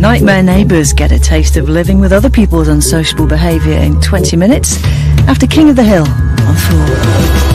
Nightmare neighbours get a taste of living with other people's unsociable behaviour in 20 minutes after King of the Hill on 4.